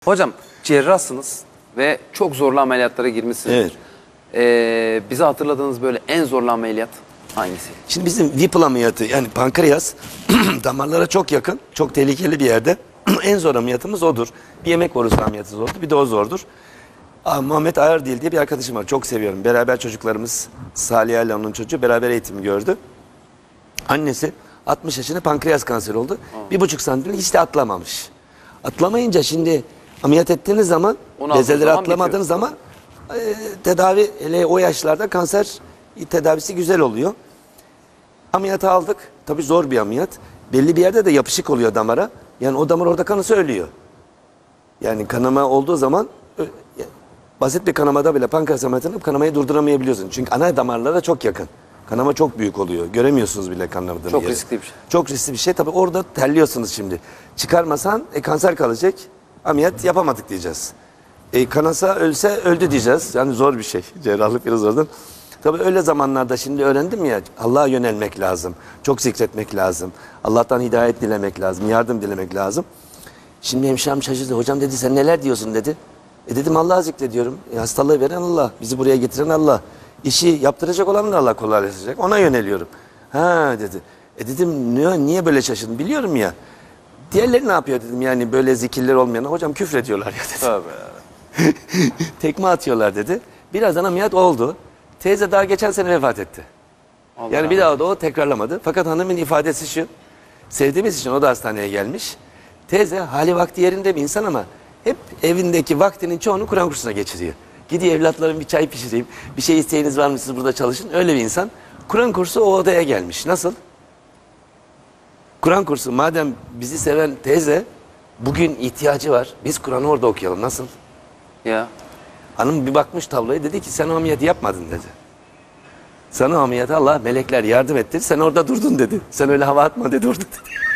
Hocam cerrahsınız ve çok zorlu ameliyatlara girmişsiniz. Evet. Bize hatırladığınız böyle en zorlu ameliyat hangisi? Şimdi bizim Whipple ameliyatı, yani pankreas damarlara çok yakın, çok tehlikeli bir yerde. En zor ameliyatımız odur. Bir yemek borusu ameliyatı zordu, bir de o zordur. Muhammed Ayardil diye bir arkadaşım var, çok seviyorum. Beraber çocuklarımız, Salih ile onun çocuğu beraber eğitim gördü. Annesi 60 yaşında pankreas kanseri oldu. 1,5 santim hiç de atlamamış. Atlamayınca şimdi ameliyat ettiğiniz zaman, bezeleri atlamadığınız zaman tedavi, hele o yaşlarda kanser tedavisi güzel oluyor. Ameliyatı aldık. Tabii zor bir ameliyat. Belli bir yerde de yapışık oluyor damara. Yani o damar orada kanasa ölüyor. Yani kanama olduğu zaman basit bir kanamada bile pankreas ameliyatında kanamayı durduramayabiliyorsun. Çünkü ana damarlara çok yakın. Kanama çok büyük oluyor. Göremiyorsunuz bile kanamadığını. Çok riskli bir şey. Çok riskli bir şey. Tabii orada terliyorsunuz şimdi. Çıkarmasan kanser kalacak. Ameliyat yapamadık diyeceğiz. Kanasa ölse öldü diyeceğiz. Yani zor bir şey. Cerrahlık biraz oradan. Tabii öyle zamanlarda şimdi öğrendim ya, Allah'a yönelmek lazım. Çok zikretmek lazım. Allah'tan hidayet dilemek lazım. Yardım dilemek lazım. Şimdi hemşirem şaşırdı. Hocam dedi, sen neler diyorsun dedi. Dedim Allah'a zikrediyorum. Hastalığı veren Allah. Bizi buraya getiren Allah. İşi yaptıracak olan da Allah kolaylaştıracak. Ona yöneliyorum. Ha dedi. Dedim niye böyle şaşırdın? Biliyorum ya. Diğerleri ne yapıyor dedim, yani böyle zikirler olmayan. Hocam küfrediyorlar ya dedi. Tabii. Tekme atıyorlar dedi. Birazdan ameliyat oldu. Teyze daha geçen sene vefat etti. Allah Yani bir daha da o tekrarlamadı. Fakat hanımın ifadesi şu. Sevdiğimiz için o da hastaneye gelmiş. Teyze hali vakti yerinde bir insan ama hep evindeki vaktinin çoğunu Kur'an kursuna geçiriyor. Gidiyor, evlatlarım bir çay pişireyim, bir şey isteğiniz var mı, siz burada çalışın. Öyle bir insan. Kur'an kursu o odaya gelmiş. Nasıl? Kur'an kursu, madem bizi seven teyze bugün ihtiyacı var, biz Kur'an'ı orada okuyalım. Nasıl? Ya. Hanım bir bakmış tabloya, dedi ki sen o ameliyatı yapmadın dedi. Sana o ameliyatı Allah, melekler yardım etti, sen orada durdun dedi. Sen öyle hava atma dedi, orada dedi.